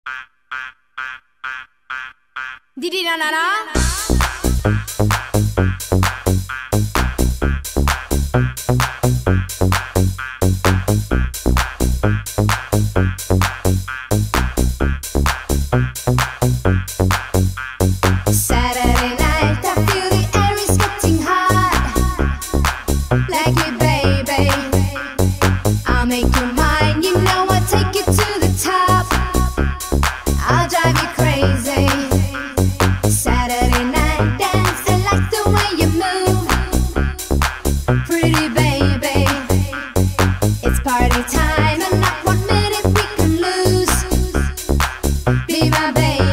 Didi na na na. Saturday night, I feel the air is getting hot. Like it, baby. I'll make you mine, you know I'll take you to the top. I'll drive you crazy. Saturday night dance, I like the way you move. Pretty baby, it's party time and not 1 minute we can lose. Be my baby.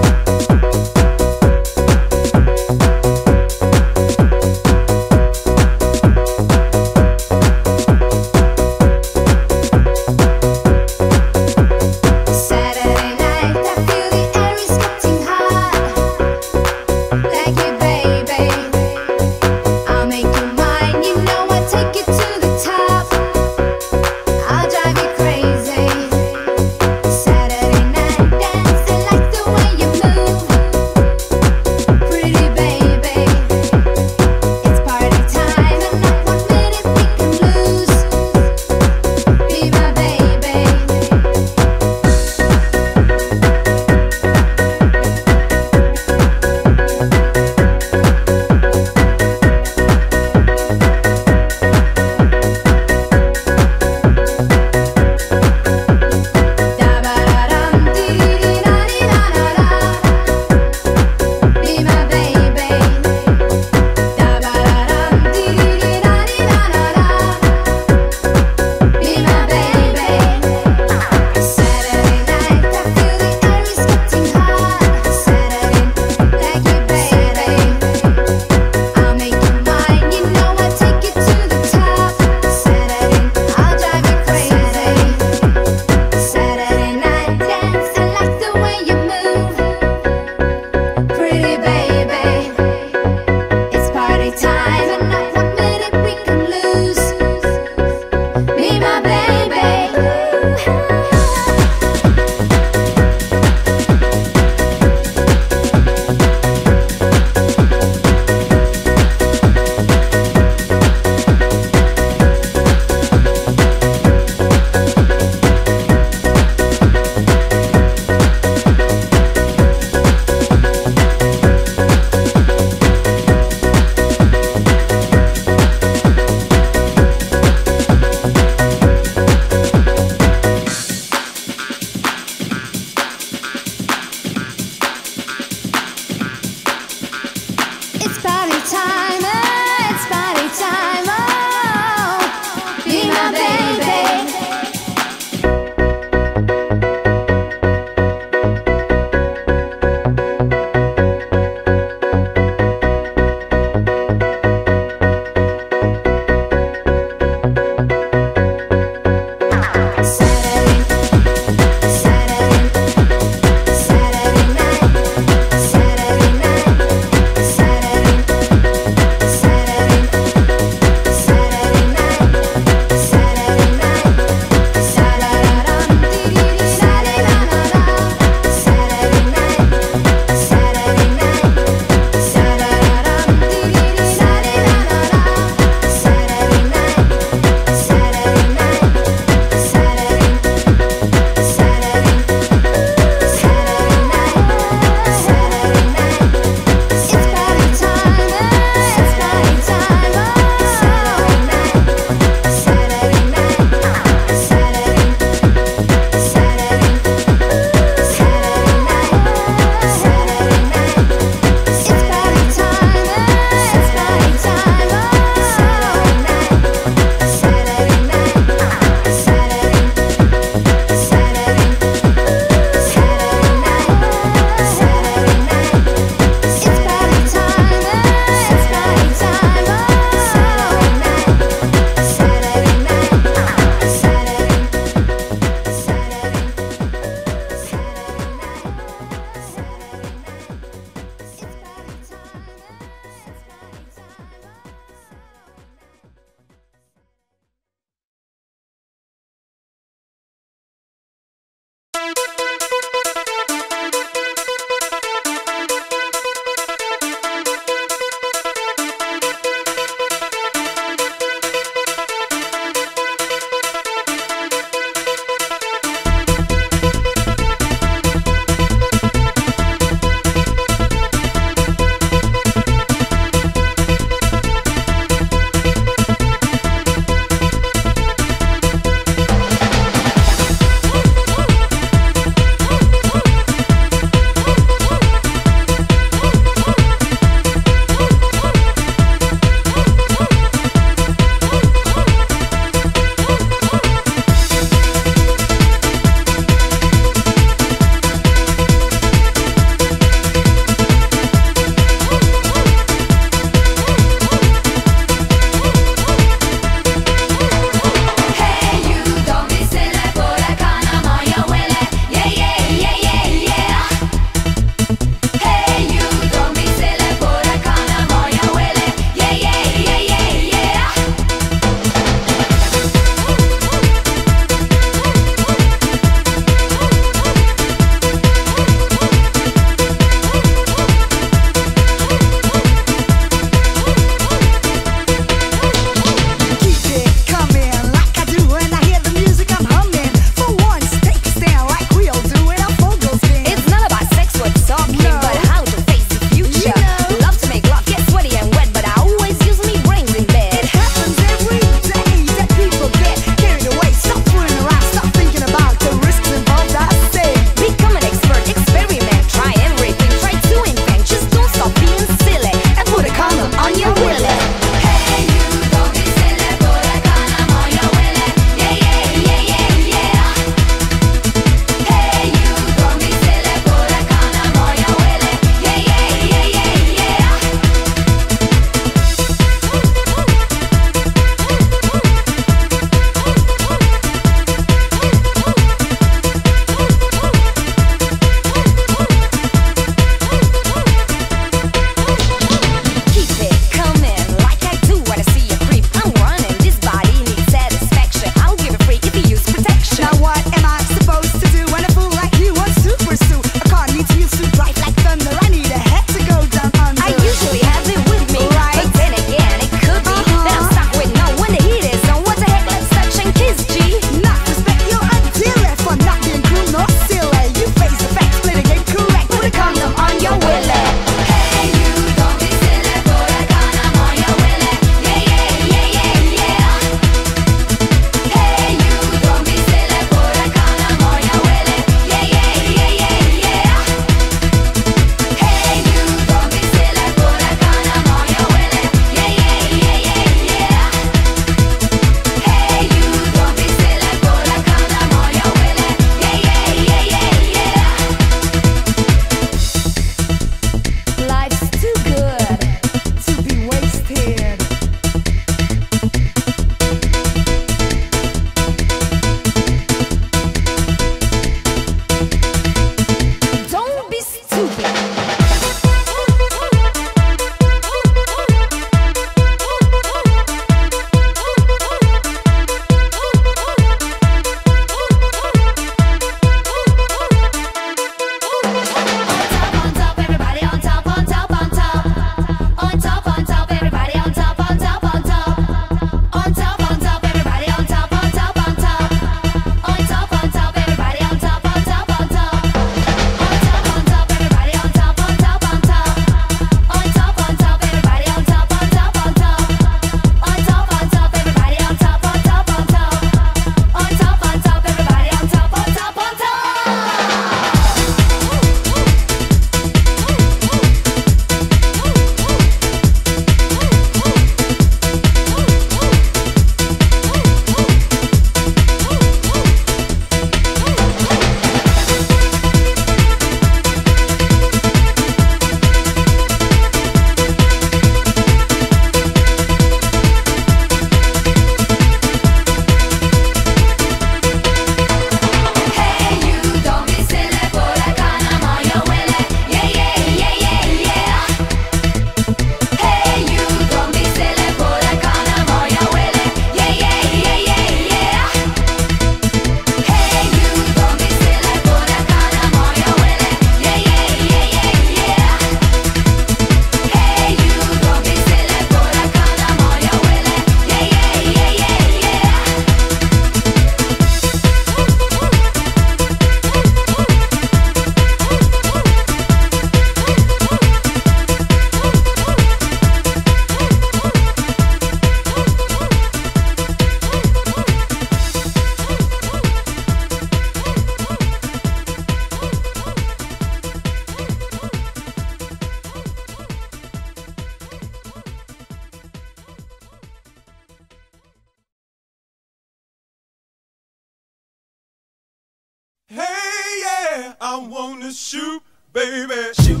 Hey, yeah, I wanna shoot, baby, shoot.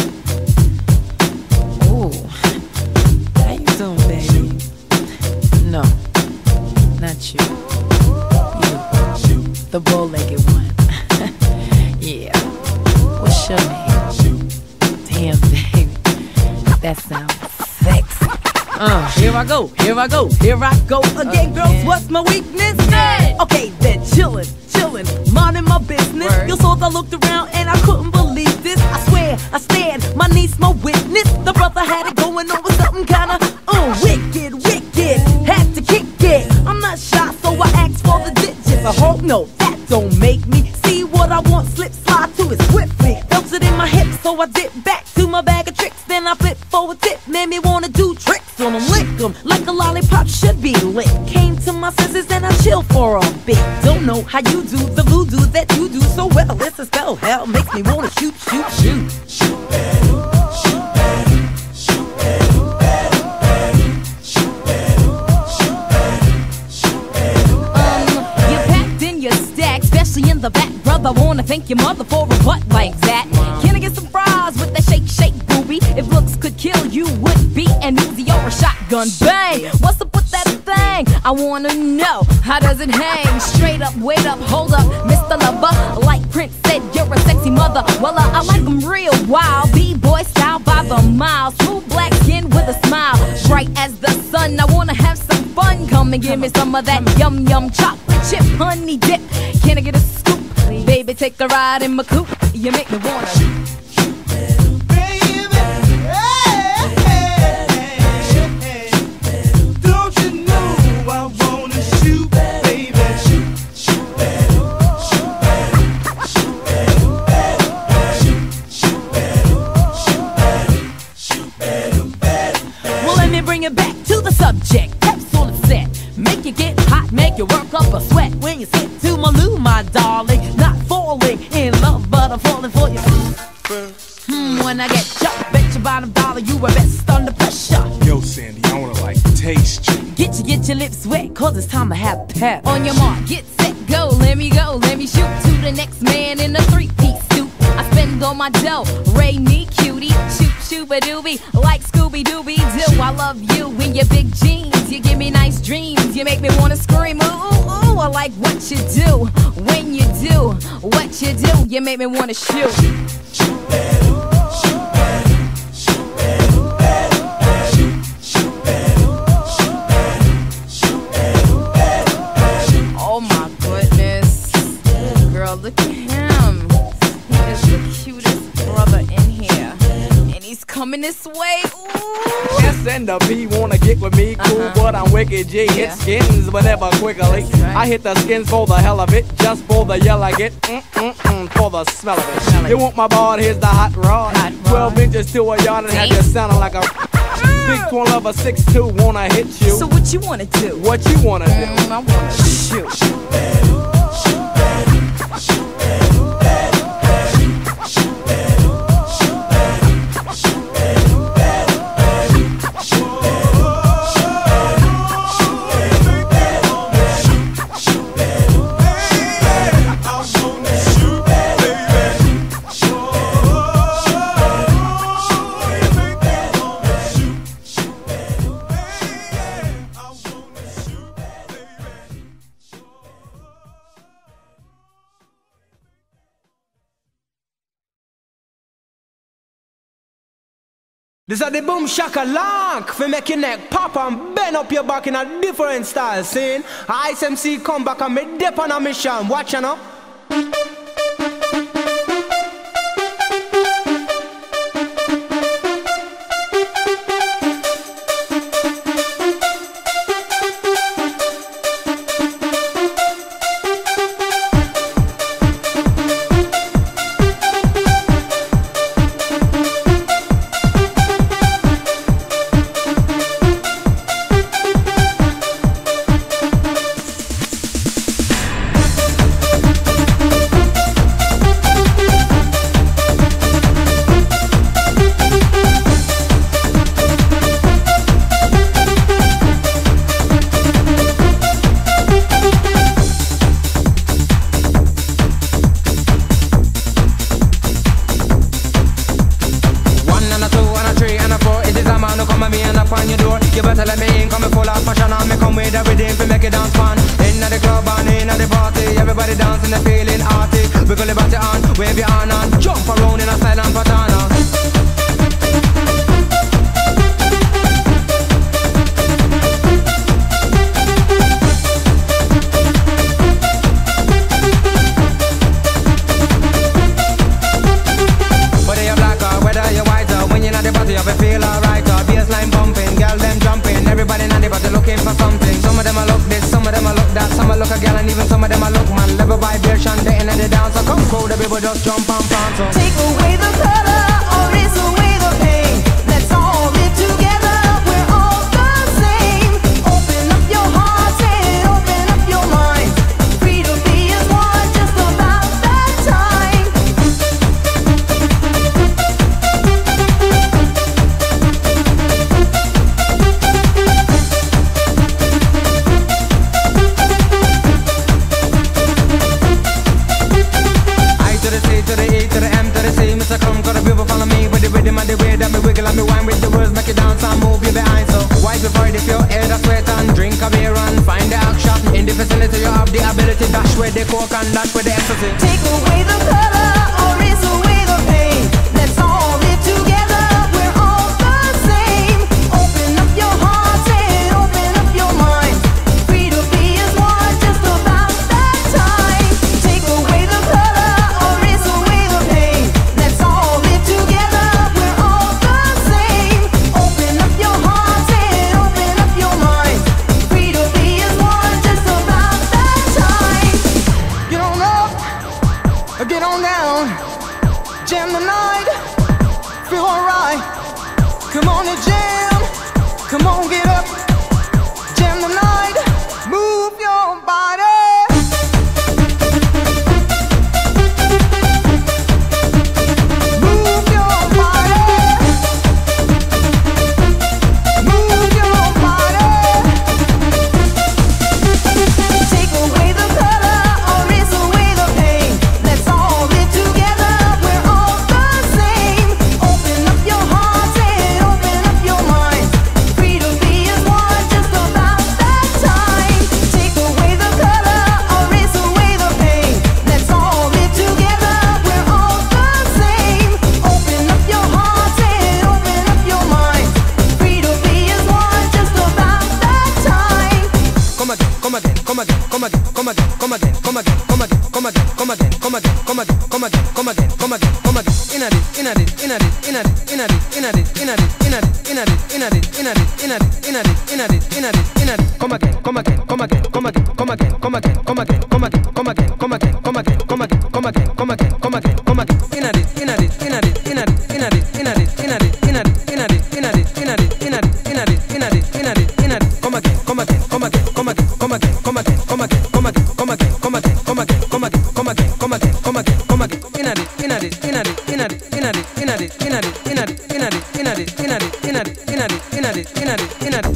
Ooh, how you doing, baby? No, not you. You, the bow-legged one. Yeah. What's your name? Damn, baby, that sounds sexy. Here I go, here I go, here I go again, girls. What's my weakness? Okay, then chillin', minding my business. You saw I looked around and I couldn't believe this. I swear, I stand, my niece, my witness. The brother had it going on with something kinda wicked. Had to kick it. I'm not shy, so I asked for the digits. I hope no, that don't make me see what I want. Slip slide to it swiftly. Felt it in my hips, so I dip back to my bag of tricks. Then I flip for a tip, made me wanna do tricks on them, lick them like a lollipop should be lit. Came to my senses and I chill for a bit. Don't know how you do the voodoo that you do so well. It's a spell, hell makes me wanna shoot. You packed in your stack, especially in the back, brother. Wanna thank your mother for a butt like that. Can I get some fries with that shake, booby? If looks could kill, you would be an Uzi or a shotgun. Bang! What's up with that thing? I wanna know, how does it hang? Straight up, wait up, hold up, Mr. Lover. Like Prince said, you're a sexy mother. Well, I like them real wild. B-boy style by the mile. Smooth black skin with a smile. Bright as the sun, I wanna have some fun. Come and give me some of that yum chocolate chip honey dip. Can I get a scoop? Baby, take a ride in my coupe. You make me wanna bring it back to the subject. That's all it said. Make you get hot, make you work up a sweat when you sit to my loo, my darling. Not falling in love, but I'm falling for you. When I get jumped, bet your bottom dollar you are best under pressure. Yo, Sandy, I wanna like taste you. Get your lips wet, cause it's time to have pep. On your mark, get set, go, let me shoot to the next man in a three-piece suit. I spend all my dough, Ray me cutie, shoot-a-doobie, like Scooby-Dooby-Doo. I love you in your big jeans, you give me nice dreams, you make me wanna scream, ooh, I like what you do, when you do, what you do, you make me wanna shoot. Oh my goodness, girl, look at him. He is the cutest brother in here, and he's coming this way. Ooh. S and the P wanna get with me, cool, but I'm wicked G. Hit skins, but never quickly. Right. I hit the skins for the hell of it, just for the yell I get, for the smell of it. You want my ball? Here's the hot rod. 12 inches to a yard and have you sounding like a big 12 of 6'2", wanna hit you. So what you wanna do? What you wanna do? I wanna shoot. This is the boom shaka lank for make your neck pop and bend up your back in a different style. Seeing Ice MC come back and me dip on a mission. Watch you now. you're feeling arty, wiggle your body on, wave your arm on, jump around in a silent patana. You feel alright, bassline bumping, girl them jumping, everybody now they but looking for something. Some of them a look this, some of them a look that, some a look a girl and even some of them a look man. Level vibration, they in the dance, so come cool, the people just jump and prance. So take away the color or erase away the pain. Let's all live together, we're all the same. Open up your heart and open up your mind. Free to be as one, just about that time. To the E to the M to the C, Mr. Come, got a people follow me with the rhythm and the way that me wiggle and me wine with the words, make you dance and move you behind. So wipe before if your head a sweat and drink a beer and find the action. In the vicinity you have the ability, dash with the coke and dash with the ecstasy. Take away the color or erase away the pain. Let's all live together, we're all the same. Open up your heart and open up your mind. Free to be as one, just about that time. Take away the color or erase away the pain. Let's all live together, we're all the same. Open up your heart and open up your mind. Free to be as one, just about that time. Get on up, or get on down, jam the night, feel alright. Come on and jam, come on get up, jam the night, move your body. Move your body. Move your body. Take away the color or erase away the pain. Let's all live together, we're all the same. Open up your heart and open up your mind. Free to be as one, just about that time. Take away the color or erase away the pain. Let's all live together, we're all the same. Open up your heart and open up your mind. Free to be as one, just about that time. Come again, come again, come again, come again, come again, come again, come again, come again, come again, come again, come again, come again, come again, come again, come again, come again. Inna it, inna it, inna it, inna it, inna it, inna it, inna it, inna it, inna it, inna it, inna it, inna it, inna it, inna it, inna it, inna it. Come again, come again, come again, come again, come again, come again, come again, come again, come again, come again, come again, come again, come again, come again, come again, come again. Inna it, inna it, inna it, inna it, inna it, inna it, inna it, inna it, inna it, inna it, inna it, inna it, inna it, inna it, inna it, inna it. Come again, come again, come again, come again, come again, come again, come again, come again, come again, come again, come again, come again, come again, come again, come again, come again. Inna it, inna it, inna it, inna it, inna it, inna it, inna it, inna it, inna it, inna it, inna it, inna it, inna it, inna it, inna it, inna it.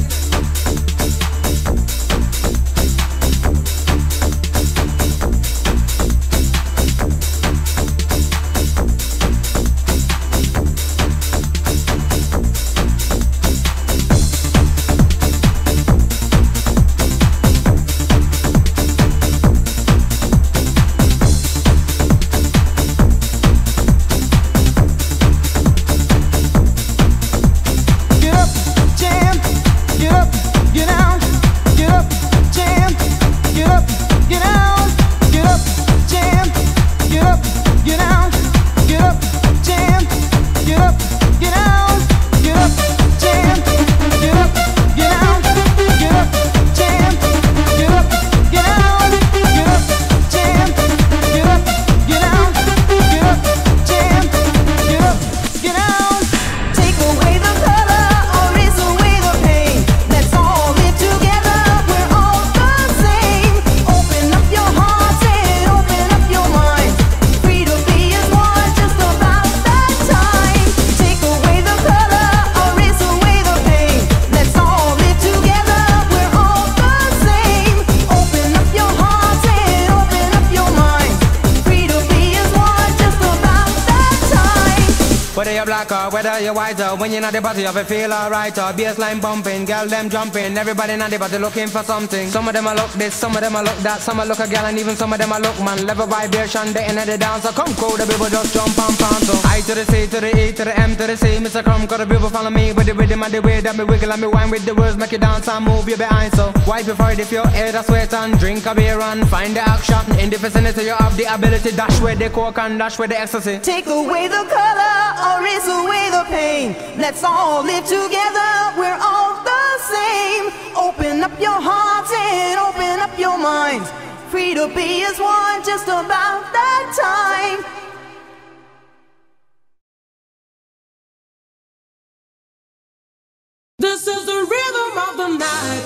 Get up, jam, get up, you're black or whether you're white or when you're not the party, you feel alright or bassline bumping, girl them jumping, everybody not the party looking for something. Some of them a look this, some of them a look that, some a look a girl and even some of them a look man. Level vibration, they in the dance, so come cool, the people just jump and pound. So I to the C to the E to the M to the C, Mr. Crumb, cause the people follow me with the rhythm and the way that me wiggle and me wine with the words, make you dance and move you behind. So wipe your forehead if your head a sweat and drink a beer and find the action in the vicinity. You have the ability, dash with the coke and dash with the ecstasy. Take away the color or erase away the pain. Let's all live together, we're all the same. Open up your hearts and open up your minds. Free to be as one, just about that time. This is the rhythm of the night,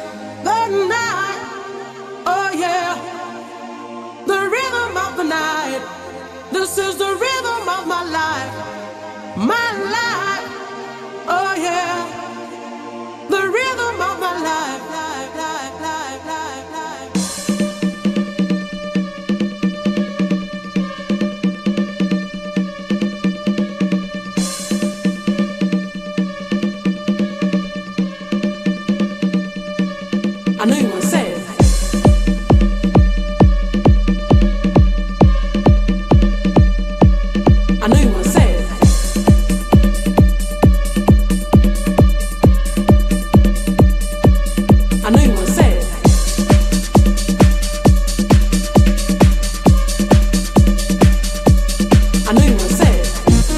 oh yeah. The rhythm of the night. This is the rhythm of my life, oh yeah. The rhythm of my life, I know you want to say it. I know you want to say it. I know you want to say it. I know you want to say it.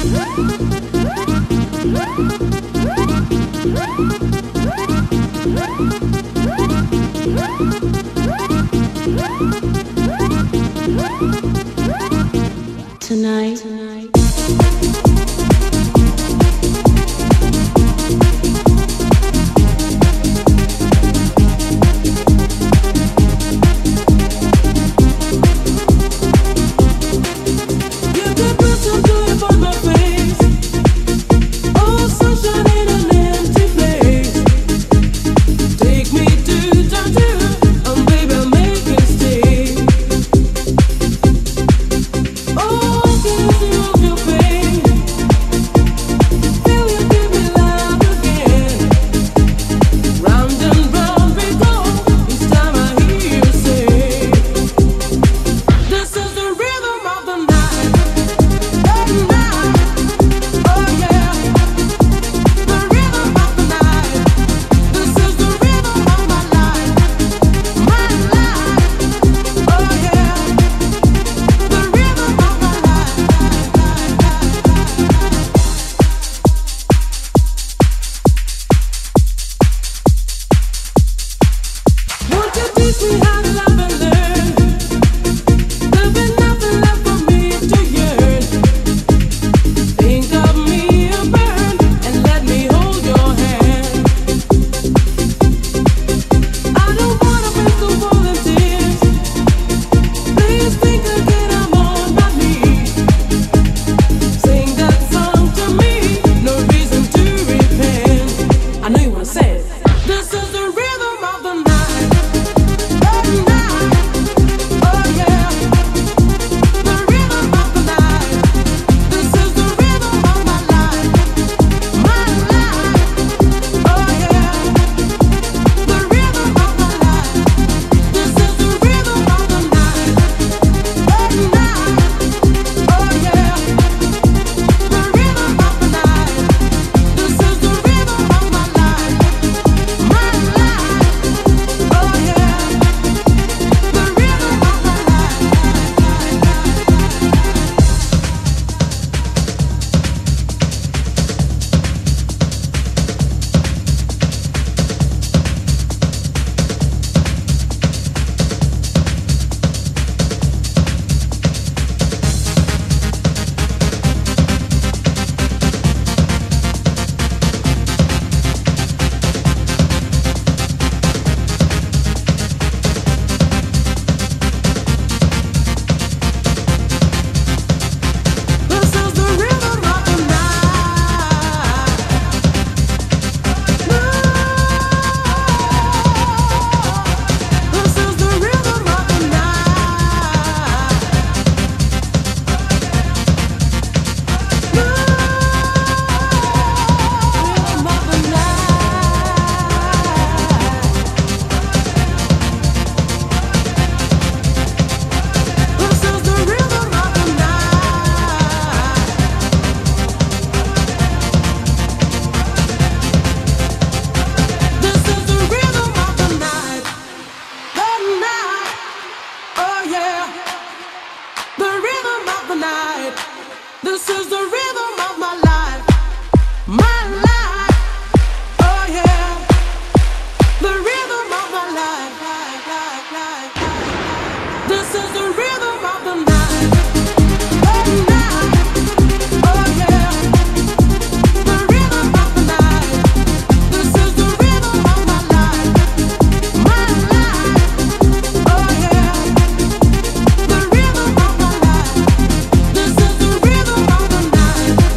Tonight. Oh, This is the rhythm of my life. My life. Oh yeah. The rhythm of my life. This is the rhythm of the night. Oh night. Oh yeah. The rhythm of the night. This is the rhythm of my life. My life. Oh yeah. The rhythm of my life. This is the rhythm of the night.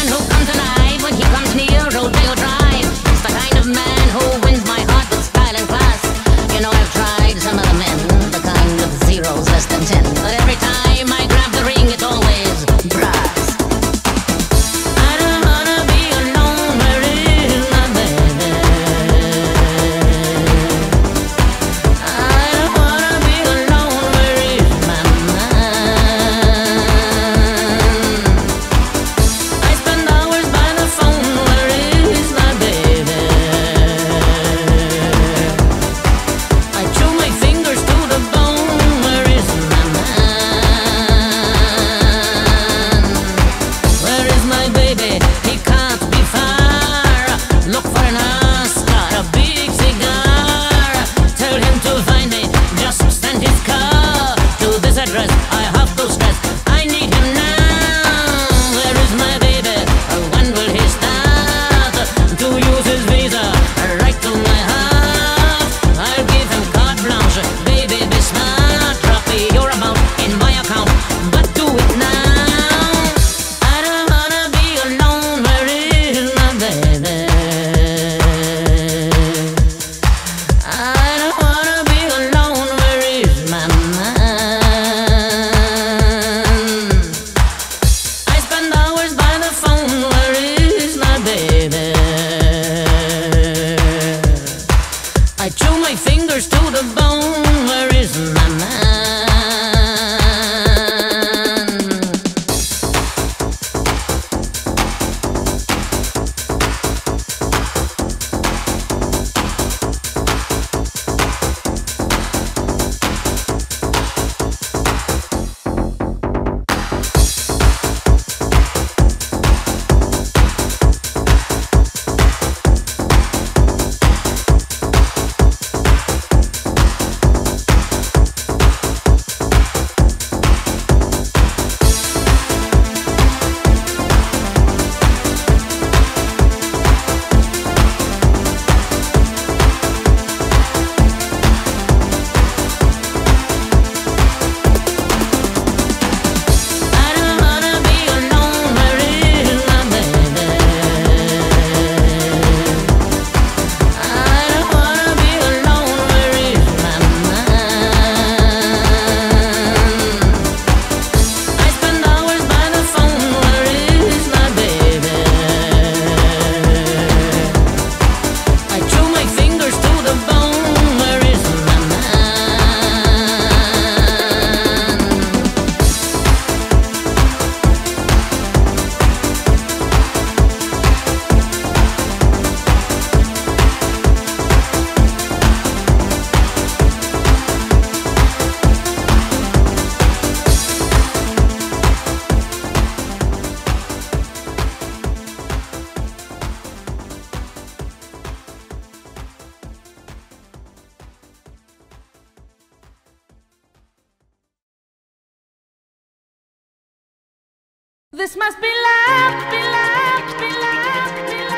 This must be love, be love, be love, be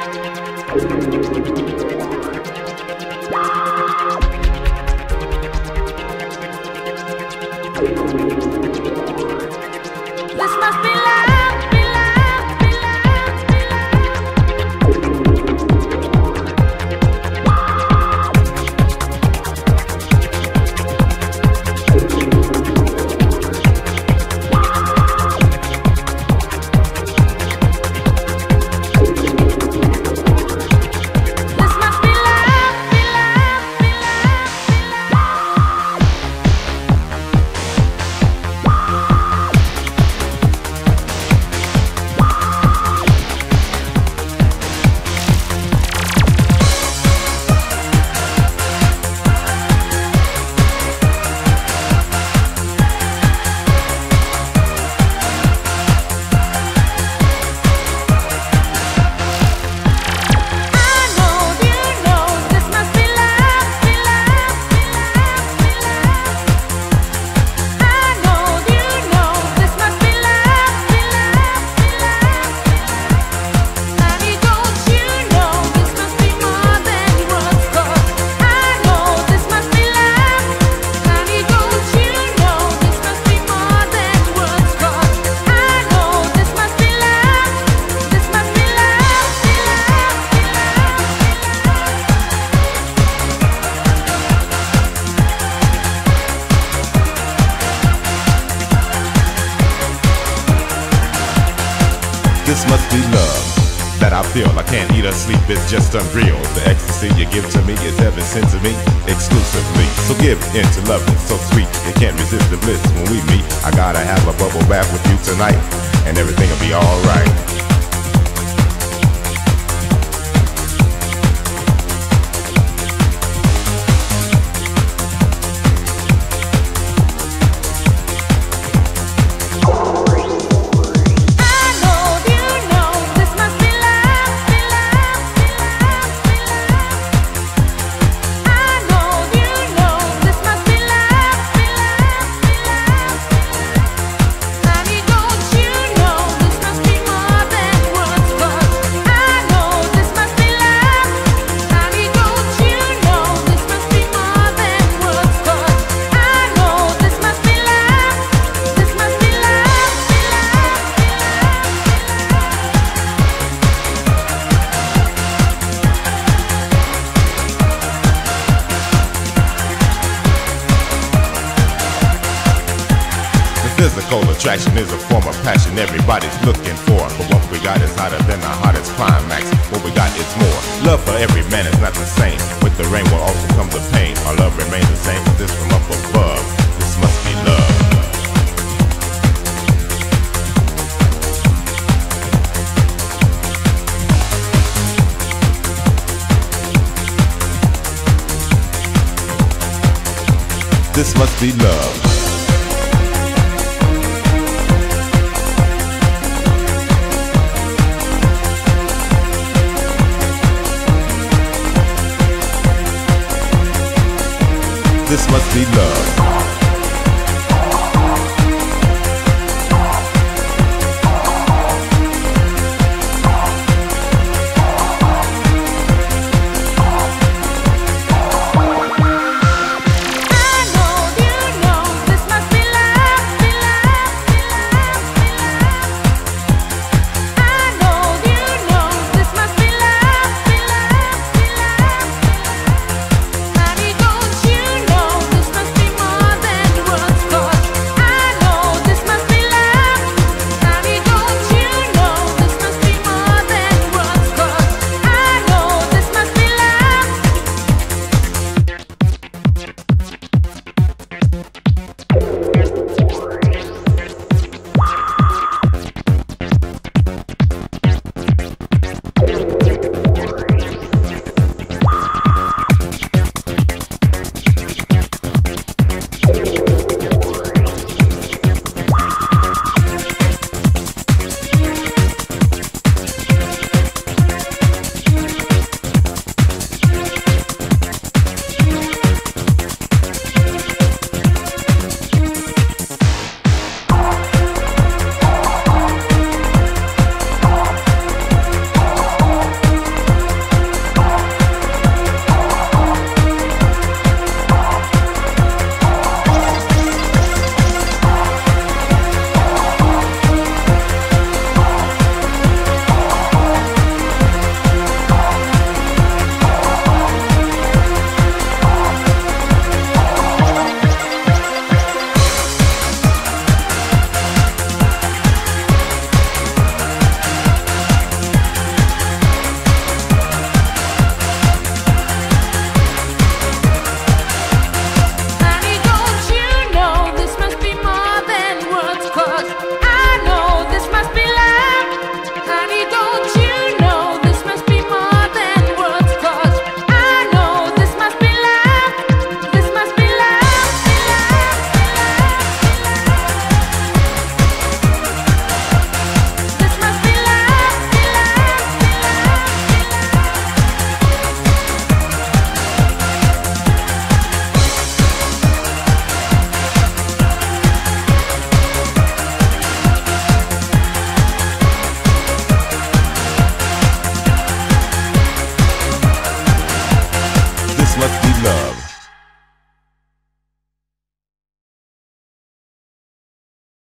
love. This must be love, be love, be love, be This must be love that I feel. I can't eat or sleep, it's just unreal. The ecstasy you give to me is heaven sent to me exclusively. So give in to love, it's so sweet. You can't resist the bliss when we meet. I gotta have a bubble bath with you tonight, and everything will be alright. Physical attraction is a form of passion everybody's looking for. But what we got is hotter than the hottest climax. What we got is more. Love for every man is not the same. With the rain will also come the pain. Our love remains the same, but this from up above. This must be love. This must be love. This must be love.